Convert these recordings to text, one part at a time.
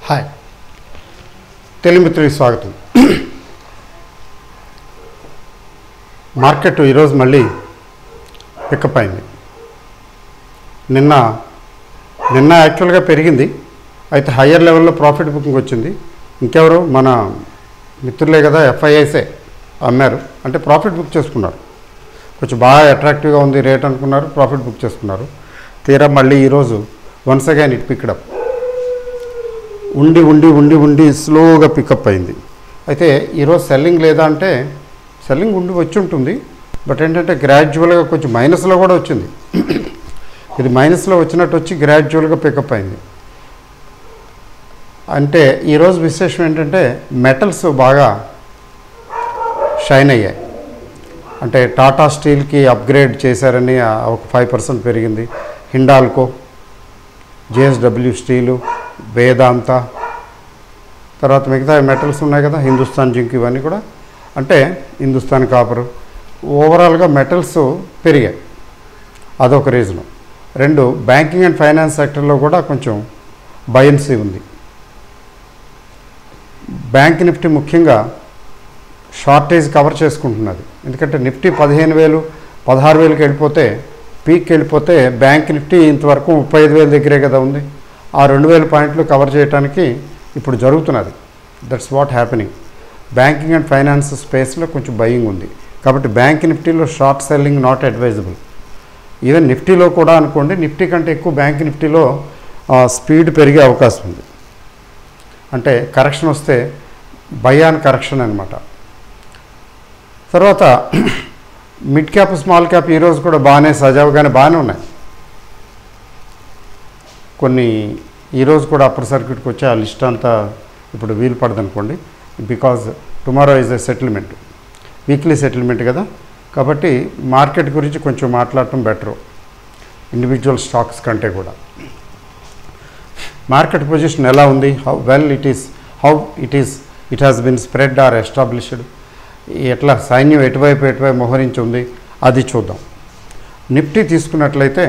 Hi Telugu మిత్రులకు స్వాగతం. Market ఈరోజు మళ్ళీ పికప్ అయింది. నిన్న యాక్చువల్గా పెరిగింది, అయితే హయ్యర్ లెవెల్లో ప్రాఫిట్ బుకింగ్ వచ్చింది. ఇంకెవరు మన మిత్రులే కదా, ఎఫ్ఐఐసే అమ్మారు, అంటే ప్రాఫిట్ బుక్ చేసుకున్నారు. కొంచెం బాగా అట్రాక్టివ్గా ఉంది రేట్ అనుకున్నారు, ప్రాఫిట్ బుక్ చేసుకున్నారు. తీరా మళ్ళీ ఈరోజు once again it picked up. ఉండి స్లోగా పికప్ అయింది. అయితే ఈరోజు సెల్లింగ్ లేదా అంటే సెల్లింగ్ వచ్చి ఉంటుంది, బట్ ఏంటంటే గ్రాడ్యువల్గా కొంచెం మైనస్లో కూడా వచ్చింది. ఇది మైనస్లో వచ్చినట్టు వచ్చి గ్రాడ్యువల్గా పికప్ అయింది. అంటే ఈరోజు విశేషం ఏంటంటే మెటల్స్ బాగా షైన్ అయ్యాయి. అంటే టాటా స్టీల్కి అప్గ్రేడ్ చేశారని ఒక 5% పెరిగింది. హిండాల్కో, జేఎస్డబ్ల్యూ స్టీలు, వేదాంత, తర్వాత మిగతా మెటల్స్ ఉన్నాయి కదా, హిందుస్థాన్ జింక్, ఇవన్నీ కూడా, అంటే హిందుస్థాన్ కాపరు, ఓవరాల్గా మెటల్స్ పెరిగాయి. అదొక రీజను. రెండు, బ్యాంకింగ్ అండ్ ఫైనాన్స్ సెక్టర్లో కూడా కొంచెం బయన్సీ ఉంది. బ్యాంక్ నిఫ్టీ ముఖ్యంగా షార్టేజ్ కవర్ చేసుకుంటున్నది. ఎందుకంటే నిఫ్టీ 15,000 16,000కి వెళ్ళిపోతే, పీక్కి వెళ్ళిపోతే, బ్యాంక్ నిఫ్టీ ఇంతవరకు 35,000 దగ్గరే కదా ఉంది. ఆ 2,000 పాయింట్లు కవర్ చేయడానికి ఇప్పుడు జరుగుతున్నది. That's what happening. Banking and finance స్పేస్లో కొంచెం బయింగ్ ఉంది. కాబట్టి బ్యాంక్ నిఫ్టీలో short selling not advisable. Even నిఫ్టీలో కూడా అనుకోండి, నిఫ్టీ కంటే ఎక్కువ బ్యాంక్ నిఫ్టీలో స్పీడ్ పెరిగే అవకాశం ఉంది. అంటే కరెక్షన్ వస్తే బై ఆన్ కరెక్షన్ అనమాట. తర్వాత మిడ్ క్యాప్, స్మాల్ క్యాప్ ఈరోజు కూడా బాగానే సజావుగానే బాగానే ఉన్నాయి. కొన్ని ఈరోజు కూడా అప్పర్ సర్క్యూట్కి వచ్చి ఆ లిస్ట్ అంతా ఇప్పుడు వీలు పడదనుకోండి, because tomorrow is a settlement, weekly settlement కదా. కాబట్టి మార్కెట్ గురించి కొంచెం మాట్లాడటం బెటరు ఇండివిజువల్ స్టాక్స్ కంటే కూడా. మార్కెట్ పొజిషన్ ఎలా ఉంది, how it has been spread or established, ఎట్లా సైన్యం ఎటువైపు మోహరించి ఉంది, అది చూద్దాం. నిఫ్టీ తీసుకున్నట్లయితే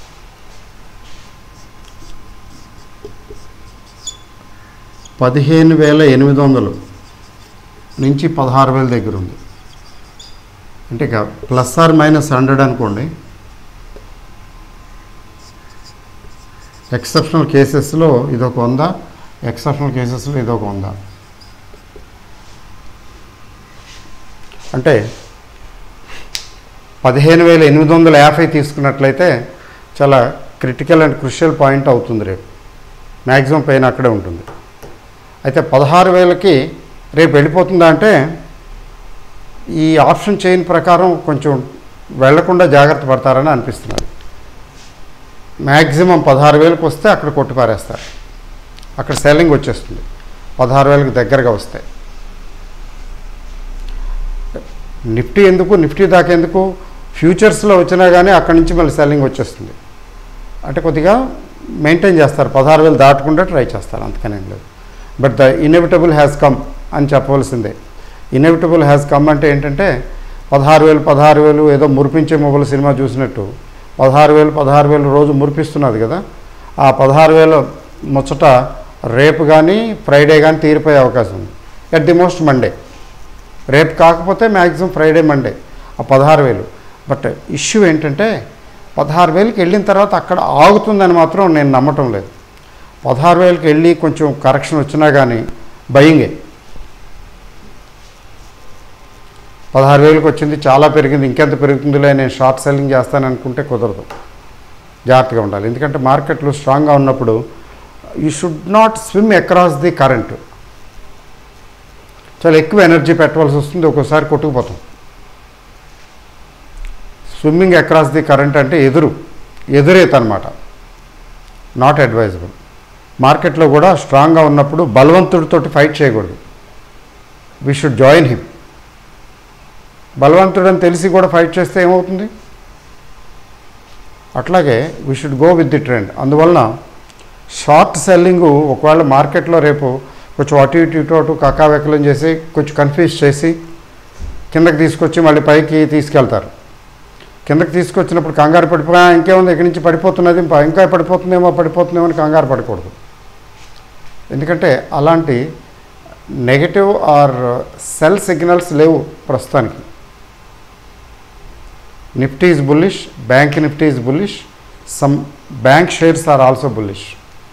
15,800 నుంచి 16,000 దగ్గర ఉంది. అంటే ఇక ±100 అనుకోండి. ఎక్సెప్షనల్ కేసెస్లో ఇదొక 100, ఎక్సెప్షనల్ కేసెస్లో ఇదొక 100. అంటే 15,850 తీసుకున్నట్లయితే చాలా క్రిటికల్ అండ్ క్రుషియల్ పాయింట్ అవుతుంది. రేపు మ్యాక్సిమం పైన అక్కడే ఉంటుంది. అయితే 16,000కి రేపు వెళ్ళిపోతుందా అంటే, ఈ ఆప్షన్ చైన్ ప్రకారం కొంచెం వెళ్లకుండా జాగ్రత్త పడతారని అనిపిస్తున్నది. మ్యాక్సిమం 16,000కి వస్తే అక్కడ కొట్టిపారేస్తారు, అక్కడ సెల్లింగ్ వచ్చేస్తుంది. 16,000కి దగ్గరగా వస్తాయి. నిఫ్టీ ఎందుకు, నిఫ్టీ దాకా ఎందుకు, ఫ్యూచర్స్లో వచ్చినా కానీ అక్కడి నుంచి మళ్ళీ సెల్లింగ్ వచ్చేస్తుంది. అంటే కొద్దిగా మెయింటైన్ చేస్తారు, 16,000 దాటకుండా ట్రై చేస్తారు, అంతకనేం లేదు. But the inevitable has come అని చెప్పవలసిందే. ఇన్ఎవిటబుల్ హ్యాస్ కమ్ అంటే ఏంటంటే 16,000 ఏదో మురిపించే మొబైల్ సినిమా చూసినట్టు 16,000 రోజు మురిపిస్తున్నది కదా. ఆ 16,000 ముచ్చట రేపు కానీ ఫ్రైడే కానీ తీరిపోయే అవకాశం ఉంది. ఎట్ ది మోస్ట్ మండే, రేపు కాకపోతే మ్యాక్సిమం ఫ్రైడే మండే ఆ 16,000. బట్ ఇష్యూ ఏంటంటే 16,000కి వెళ్ళిన తర్వాత అక్కడ ఆగుతుందని మాత్రం నేను నమ్మటం లేదు. 16,000కి వెళ్ళి కొంచెం కరెక్షన్ వచ్చినా కానీ బయింగే. 16,000కి వచ్చింది, చాలా పెరిగింది, ఇంకెంత పెరుగుతుందిలే నేను షార్ట్ సెల్లింగ్ చేస్తాను అనుకుంటే కుదరదు. జాగ్రత్తగా ఉండాలి. ఎందుకంటే మార్కెట్లు స్ట్రాంగ్గా ఉన్నప్పుడు you should not swim across the current. చాలా ఎక్కువ ఎనర్జీ పెట్టవలసి వస్తుంది, ఒక్కోసారి కొట్టుకుపోతాం. స్విమ్మింగ్ అక్రాస్ ది కరెంట్ అంటే ఎదురేత అనమాట, నాట్ అడ్వైజబుల్. మార్కెట్లో కూడా స్ట్రాంగ్గా ఉన్నప్పుడు బలవంతుడితోటి ఫైట్ చేయకూడదు. We should join him. బలవంతుడని తెలిసి కూడా ఫైట్ చేస్తే ఏమవుతుంది? అట్లాగే we should go with the trend. అందువలన షార్ట్ సెల్లింగు ఒకవేళ మార్కెట్లో రేపు కొంచెం అటు కక్కావెక్కలం చేసి కొంచెం కన్ఫ్యూజ్ చేసి కిందకి తీసుకొచ్చి మళ్ళీ పైకి తీసుకెళ్తారు. కిందకి తీసుకొచ్చినప్పుడు కంగారు పడిపోయా, ఇంకేముంది ఇక్కడి నుంచి పడిపోతున్నది, ఇంకా పడిపోతుందేమో అని కంగారు పడకూడదు. ఎందుకంటే అలాంటి నెగటివ్ ఆర్ సెల్ సిగ్నల్స్ లేవు ప్రస్తుతానికి. Nifty is bullish, bank Nifty is bullish, some bank shares are also bullish.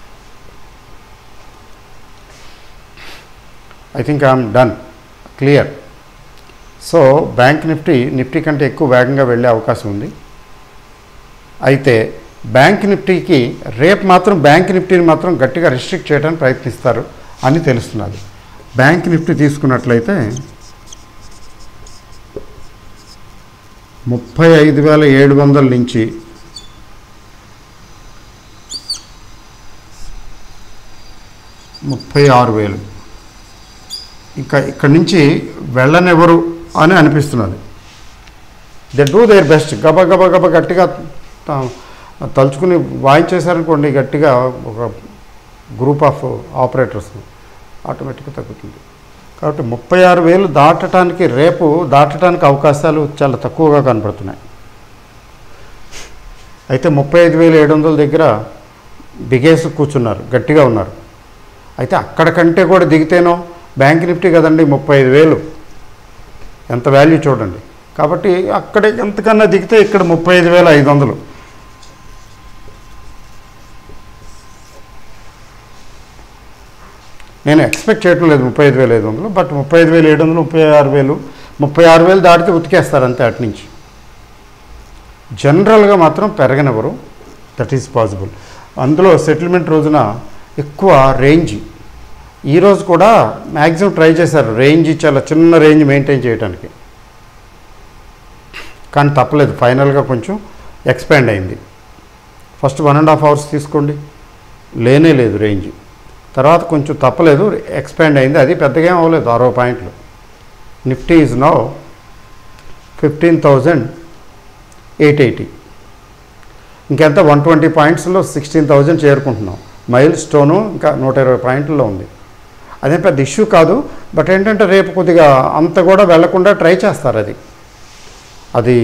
I think I'm done, clear. So bank Nifty కంటే ఎక్కువ వేగంగా వెళ్ళే అవకాశం ఉంది. అయితే బ్యాంక్ నిఫ్టీకి రేపు మాత్రం బ్యాంక్ నిఫ్టీని మాత్రం గట్టిగా రిస్ట్రిక్ట్ చేయడానికి ప్రయత్నిస్తారు అని తెలుస్తున్నది. బ్యాంక్ నిఫ్టీ తీసుకున్నట్లయితే 35,700 నుంచి 36,000 ఇంకా ఇక్కడి నుంచి వెళ్ళనివ్వరు అని అనిపిస్తున్నది. They do their best. గబ గట్టిగా తలుచుకుని వాయించేశారనుకోండి గట్టిగా ఒక గ్రూప్ ఆఫ్ ఆపరేటర్స్, ఆటోమేటిక్గా తగ్గుతుంది. కాబట్టి 36,000 రేపు దాటడానికి అవకాశాలు చాలా తక్కువగా కనపడుతున్నాయి. అయితే 35,700 దగ్గర బిగేసి కూర్చున్నారు, గట్టిగా ఉన్నారు. అయితే అక్కడికంటే కూడా దిగితేనో బ్యాంక్ నిఫ్టీ కదండి 35,000 ఎంత వాల్యూ చూడండి. కాబట్టి అక్కడే ఎంతకన్నా దిగితే ఇక్కడ 35,500. నేను ఎక్స్పెక్ట్ చేయటం లేదు 35,500, బట్ 35,700, 36,000 దాటితే ఉతికేస్తారు అంతే. అటు నుంచి జనరల్గా మాత్రం పెరగనివ్వరు, దట్ ఈస్ పాసిబుల్. అందులో సెటిల్మెంట్ రోజున ఎక్కువ రేంజ్, ఈరోజు కూడా మ్యాక్సిమం ట్రై చేశారు రేంజ్, చాలా చిన్న రేంజ్ మెయింటైన్ చేయడానికి, కానీ తప్పలేదు. ఫైనల్గా కొంచెం ఎక్స్పాండ్ అయింది. ఫస్ట్ 1.5 hours తీసుకోండి, లేనే లేదు రేంజ్. తర్వాత కొంచెం తప్పలేదు, ఎక్స్పాండ్ అయింది. అది పెద్దగా ఏం అవ్వలేదు, 60 పాయింట్లు. Nifty is now 15,880. ఇంకెంత 120 పాయింట్స్లో 16,000 చేరుకుంటున్నాం. మైల్ స్టోను ఇంకా 120 పాయింట్లలో ఉంది. అదే పెద్ద ఇష్యూ కాదు, బట్ ఏంటంటే రేపు కొద్దిగా అంత కూడా వెళ్లకుండా ట్రై చేస్తారు. అది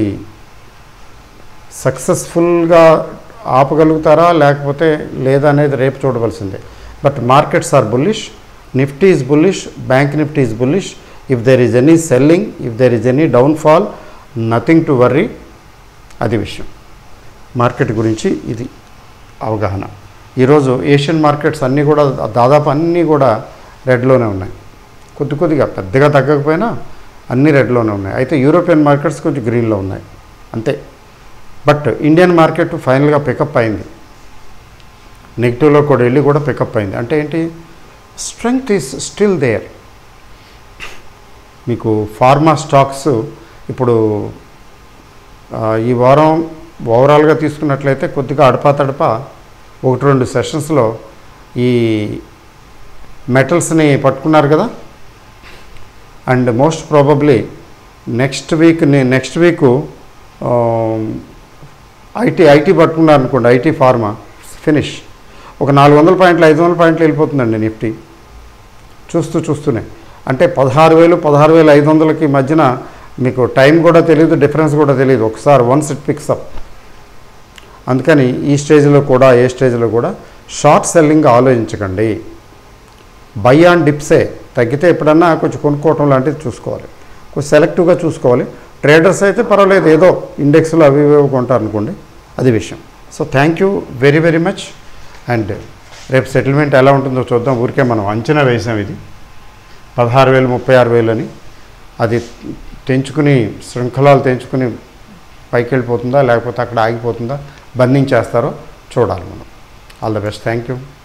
సక్సెస్ఫుల్గా ఆపగలుగుతారా లేకపోతే లేదా అనేది రేపు చూడవలసిందే. But markets are bullish, Nifty is bullish, bank Nifty is bullish. If there is any selling, if there is any downfall, nothing to worry. అది విషయం. మార్కెట్ గురించి ఇది అవగాహన. ఈరోజు ఏషియన్ మార్కెట్స్ అన్నీ కూడా దాదాపు అన్నీ కూడా రెడ్లోనే ఉన్నాయి. కొద్దిగా పెద్దగా తగ్గకపోయినా అన్నీ రెడ్లోనే ఉన్నాయి. అయితే యూరోపియన్ మార్కెట్స్ కొంచెం గ్రీన్లో ఉన్నాయి అంతే. బట్ ఇండియన్ మార్కెట్ ఫైనల్గా పికప్ అయింది, నెగిటివ్లో కూడా వెళ్ళి కూడా పికప్ అయింది. అంటే ఏంటి, స్ట్రెంగ్త్ ఈజ్ స్టిల్ దేర్. మీకు ఫార్మా స్టాక్స్ ఇప్పుడు ఈ వారం ఓవరాల్గా తీసుకున్నట్లయితే కొద్దిగా అడపా 1-2 సెషన్స్లో ఈ మెటల్స్ని పట్టుకున్నారు కదా. And most probably next week IT పట్టుకున్నారు అనుకోండి, ఐటీ ఫార్మా ఫినిష్. ఒక 400 పాయింట్లు 500 పాయింట్లు వెళ్ళిపోతుందండి నిఫ్టీ చూస్తూనే. అంటే 16,000-16,500కి మధ్యన మీకు టైం కూడా తెలియదు, డిఫరెన్స్ కూడా తెలియదు. ఒకసారి వన్స్ ఇట్ పిక్స్ అప్. అందుకని ఏ స్టేజ్లో కూడా షార్ట్ సెల్లింగ్ ఆలోచించకండి. బై ఆన్ డిప్సే, తగ్గితే ఎప్పుడన్నా కొంచెం కొనుక్కోవటం లాంటిది చూసుకోవాలి, కొంచెం సెలెక్టివ్గా చూసుకోవాలి. ట్రేడర్స్ అయితే పర్వాలేదు, ఏదో ఇండెక్స్లో అవి కొంటారు అనుకోండి, అది విషయం. So thank you very very much. And రేపు సెటిల్మెంట్ ఎలా ఉంటుందో చూద్దాం. ఊరికే మనం అంచనా వేసాం, ఇది 16,000 36,000 అని. అది శృంఖలాలు తెంచుకుని పైకి వెళ్ళిపోతుందా లేకపోతే అక్కడ ఆగిపోతుందా, బర్నింగ్ చేస్తారో చూడాలి మనం. All the best. Thank you.